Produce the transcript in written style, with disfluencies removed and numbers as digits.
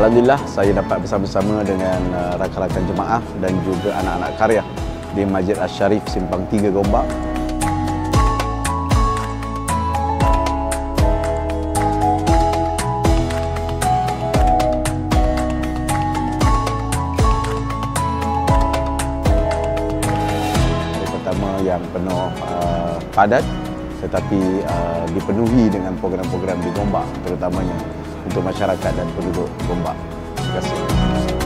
Alhamdulillah saya dapat bersama-sama dengan rakan-rakan jemaah dan juga anak-anak karya di Masjid Asy-Syarif Simpang 3 Gombak. Hari pertama yang penuh padat tetapi dipenuhi dengan program-program di Gombak, terutamanya untuk masyarakat dan penduduk Gombak. Terima kasih.